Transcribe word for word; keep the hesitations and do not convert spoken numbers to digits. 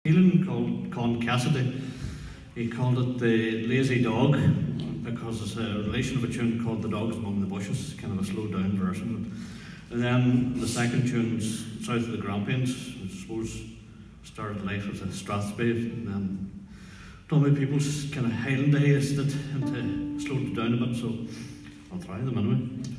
Phelan called Con Cassidy. He called it the Lazy Dog because it's a relation of a tune called The Dogs Among the Bushes, kind of a slowed down version. And then the second tune's South of the Grampians, which I suppose started life with a Strathspey, and then Tommy People's kind of Highland days that into slowed it down a bit, so I'll try them anyway.